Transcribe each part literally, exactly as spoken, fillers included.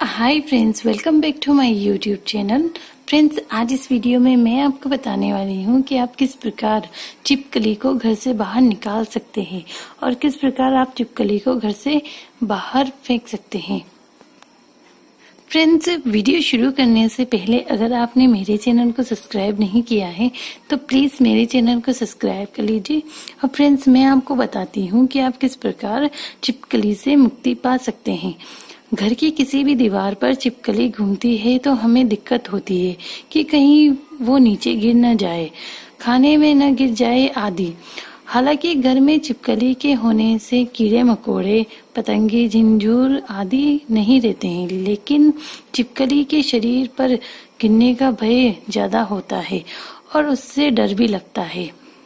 Hi friends, welcome back to my YouTube channel. Friends, आज इस video में मैं आपको बताने वाली हूँ कि आप किस प्रकार छिपकली को घर से बाहर निकाल सकते हैं और किस प्रकार आप छिपकली को घर से बाहर फेंक सकते हैं। फ्रेंड्स, वीडियो शुरू करने से पहले अगर आपने मेरे चैनल को सब्सक्राइब नहीं किया है तो प्लीज मेरे चैनल को सब्सक्राइब कर लीजिए। और फ्रेंड्स, मैं आपको बताती हूँ कि आप किस प्रकार छिपकली से मुक्ति पा सकते हैं। घर की किसी भी दीवार पर छिपकली घूमती है तो हमें दिक्कत होती है कि कहीं वो नीचे गिर न जाए, खाने में न गिर जाए आदि। हालांकि घर में छिपकली के होने से कीड़े मकोड़े, पतंगे, झिंझुर आदि नहीं रहते हैं, लेकिन छिपकली के शरीर पर गिरने का भय ज्यादा होता है और उससे डर भी लगता है।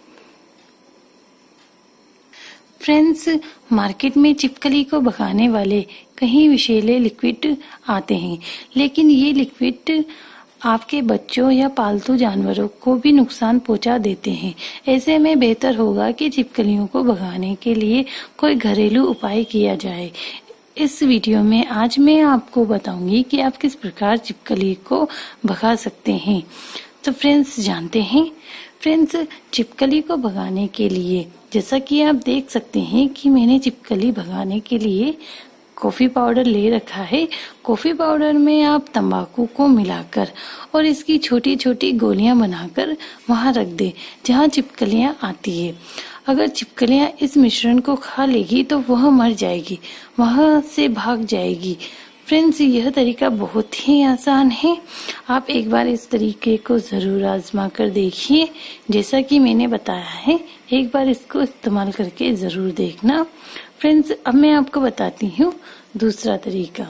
फ्रेंड्स, मार्केट में छिपकली को भगाने वाले कई विषैले लिक्विड आते हैं, लेकिन ये लिक्विड आपके बच्चों या पालतू जानवरों को भी नुकसान पहुंचा देते हैं। ऐसे में बेहतर होगा कि छिपकलियों को भगाने के लिए कोई घरेलू उपाय किया जाए। इस वीडियो में आज मैं आपको बताऊंगी कि आप किस प्रकार छिपकली को भगा सकते हैं। तो फ्रेंड्स, जानते हैं फ्रेंड्स, छिपकली को भगाने के लिए जैसा कि आप देख सकते हैं कि मैंने छिपकली भगाने के लिए कॉफी पाउडर ले रखा है। कॉफी पाउडर में आप तंबाकू को मिलाकर और इसकी छोटी छोटी गोलियां बनाकर वहां रख दें जहां छिपकलियां आती है। अगर छिपकलियां इस मिश्रण को खा लेगी तो वह मर जाएगी, वहां से भाग जाएगी। फ्रेंड्स, यह तरीका बहुत ही आसान है। आप एक बार इस तरीके को जरूर आजमा कर देखिए। जैसा कि मैंने बताया है, एक बार इसको इस्तेमाल करके जरूर देखना। फ्रेंड्स, अब मैं आपको बताती हूँ दूसरा तरीका।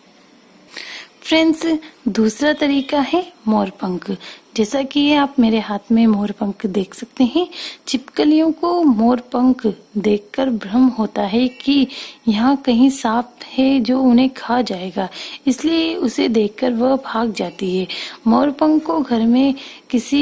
फ्रेंड्स, दूसरा तरीका है मोरपंख। जैसा कि आप मेरे हाथ में मोरपंख देख सकते हैं। छिपकलियों को मोरपंख देखकर भ्रम होता है कि यहाँ कहीं सांप है जो उन्हें खा जाएगा, इसलिए उसे देखकर वह भाग जाती है। मोरपंख को घर में किसी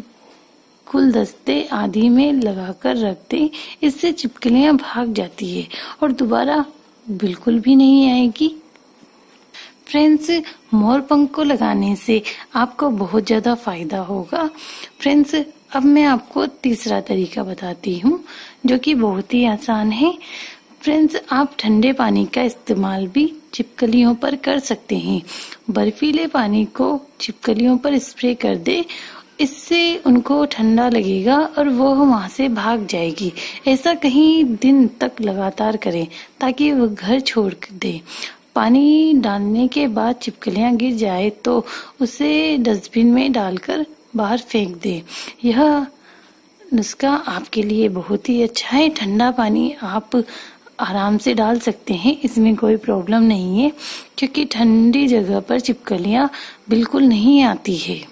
गुलदस्ते आदि में लगाकर रख दें, इससे छिपकलियां भाग जाती है और दोबारा बिल्कुल भी नहीं आएगी। फ्रेंड्स, मोरपंख को लगाने से आपको बहुत ज्यादा फायदा होगा। फ्रेंड्स, अब मैं आपको तीसरा तरीका बताती हूँ जो कि बहुत ही आसान है। फ्रेंड्स, आप ठंडे पानी का इस्तेमाल भी छिपकलियों पर कर सकते हैं। बर्फीले पानी को छिपकलियों पर स्प्रे कर दे, इससे उनको ठंडा लगेगा और वो वहां से भाग जाएगी। ऐसा कई दिन तक लगातार करें ताकि वो घर छोड़ दे। पानी डालने के बाद छिपकलियां गिर जाए तो उसे डस्टबिन में डालकर बाहर फेंक दे। यह नुस्खा आपके लिए बहुत ही अच्छा है। ठंडा पानी आप आराम से डाल सकते हैं, इसमें कोई प्रॉब्लम नहीं है, क्योंकि ठंडी जगह पर छिपकलियां बिल्कुल नहीं आती है।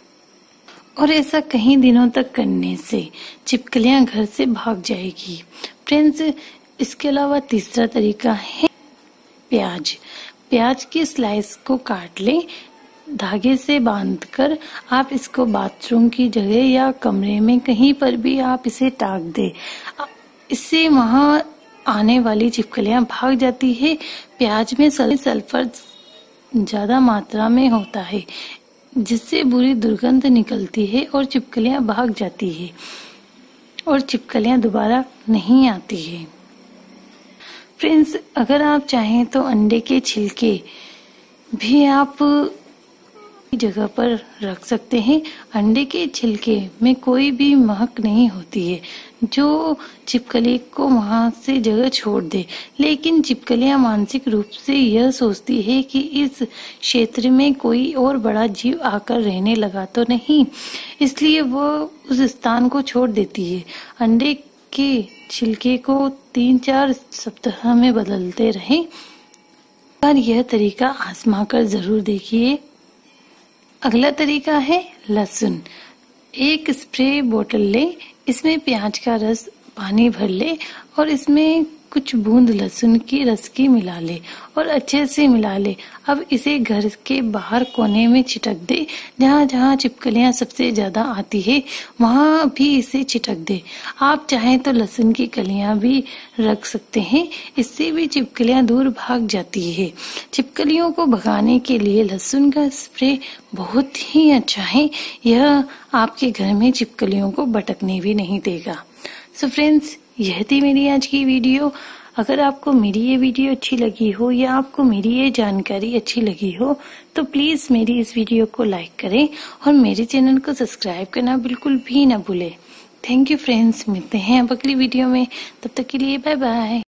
और ऐसा कई दिनों तक करने से छिपकलियां घर से भाग जाएगी। फ्रेंड्स, इसके अलावा तीसरा तरीका है प्याज। प्याज की स्लाइस को काट लें, धागे से बांधकर आप इसको बाथरूम की जगह या कमरे में कहीं पर भी आप इसे टाक दें। इससे वहां आने वाली छिपकलियां भाग जाती है। प्याज में सल्फर ज्यादा मात्रा में होता है, जिससे बुरी दुर्गंध निकलती है और छिपकलियां भाग जाती है और छिपकलियां दोबारा नहीं आती है। फ्रेंड्स, अगर आप चाहें तो अंडे के छिलके भी आप जगह पर रख सकते हैं। अंडे के छिलके में कोई भी महक नहीं होती है जो छिपकली को वहां से जगह छोड़ दे, लेकिन छिपकलियां मानसिक रूप से यह सोचती है कि इस क्षेत्र में कोई और बड़ा जीव आकर रहने लगा तो नहीं, इसलिए वो उस स्थान को छोड़ देती है। अंडे के छिलके को तीन चार सप्ताह में बदलते रहें और यह तरीका आजमा कर जरूर देखिए। अगला तरीका है लहसुन। एक स्प्रे बोतल ले, इसमें प्याज का रस पानी भर ले और इसमें कुछ बूंद लहसुन की रस की मिला ले और अच्छे से मिला ले। अब इसे घर के बाहर कोने में छिटक दे, जहाँ जहाँ छिपकलियाँ सबसे ज्यादा आती है वहाँ भी इसे छिटक दे। आप चाहें तो लहसुन की कलियां भी रख सकते हैं, इससे भी छिपकलियां दूर भाग जाती है। छिपकलियों को भगाने के लिए लहसुन का स्प्रे बहुत ही अच्छा है, यह आपके घर में छिपकलियों को भटकने भी नहीं देगा। सो फ्रेंड्स, यह थी मेरी आज की वीडियो। अगर आपको मेरी ये वीडियो अच्छी लगी हो या आपको मेरी ये जानकारी अच्छी लगी हो तो प्लीज मेरी इस वीडियो को लाइक करें और मेरे चैनल को सब्सक्राइब करना बिल्कुल भी ना भूलें। थैंक यू फ्रेंड्स, मिलते हैं अब अगली वीडियो में, तब तक के लिए बाय बाय।